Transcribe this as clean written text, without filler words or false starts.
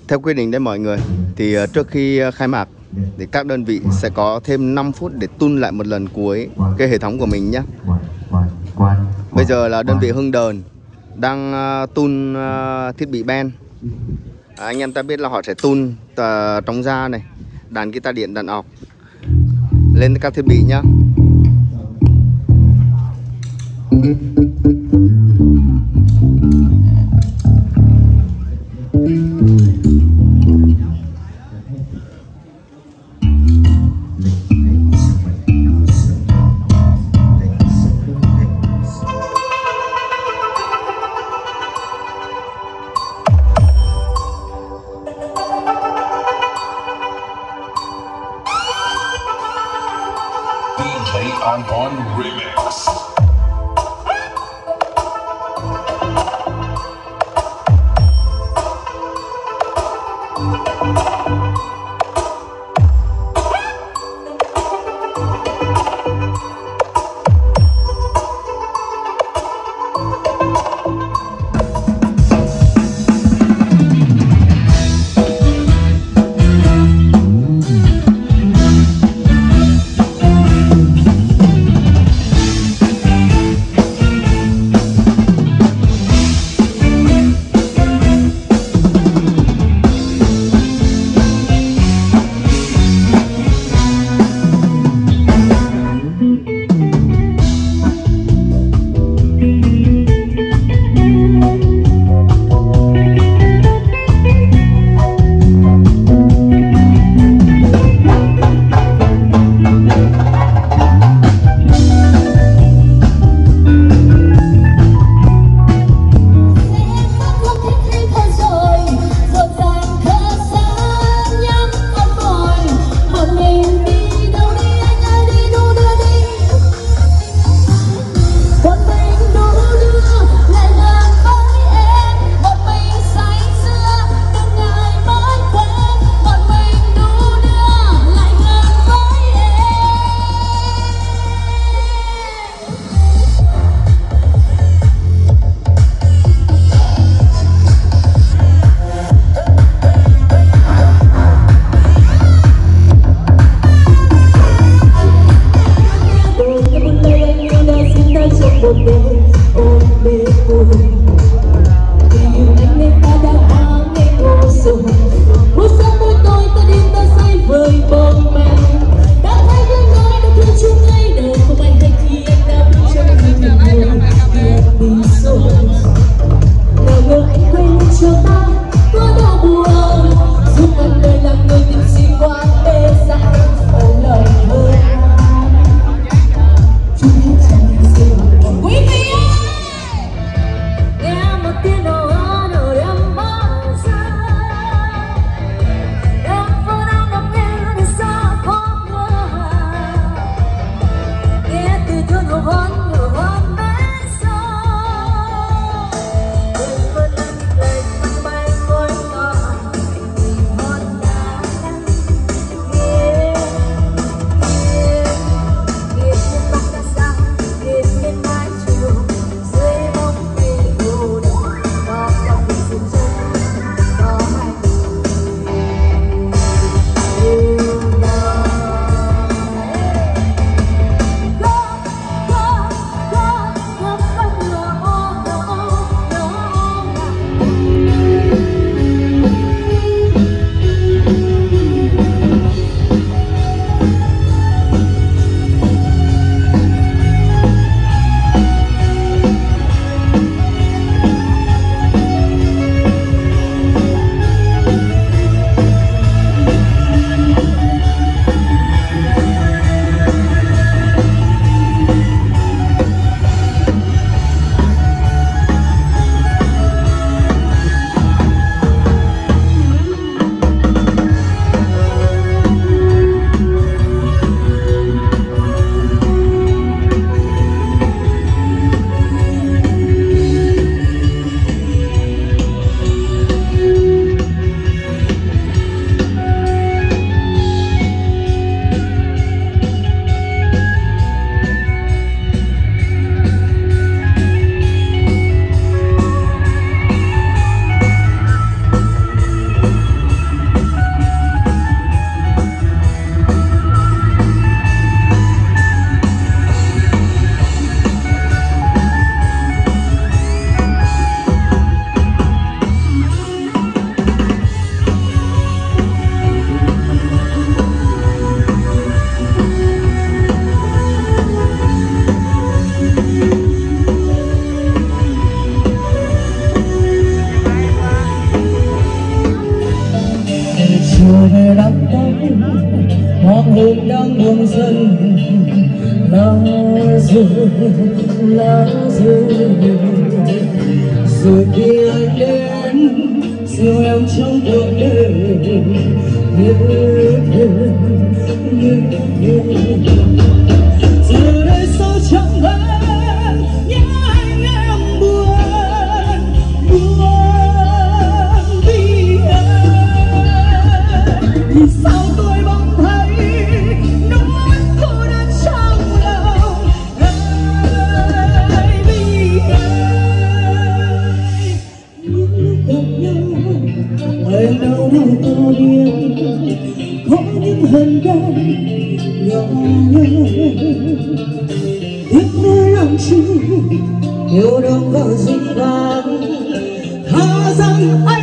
Theo quy định đấy mọi người, thì trước khi khai mạc thì các đơn vị sẽ có thêm 5 phút để tune lại một lần cuối cái hệ thống của mình nhé. Bây giờ là đơn vị Hưng Đờn đang tune thiết bị band. Anh em ta biết là họ sẽ tune trống da này, đàn guitar điện, đàn ọc lên các thiết bị nhá. DJ Anton Remix. nắm tay hoàng hôn đang buông dần lá rơi rồi khi anh đến dìu em trong cuộc đời giờ đây sao chẳng hết nhớ anh em buồn vì anh thì sao tôi bỗng thấy nỗi cô đơn trong lòng ai vì ai những lúc gặp nhau em đâu có biết có những hận đau nhỏ tiếc nuối làm chi yêu đâu có gì bằng tha rằng anh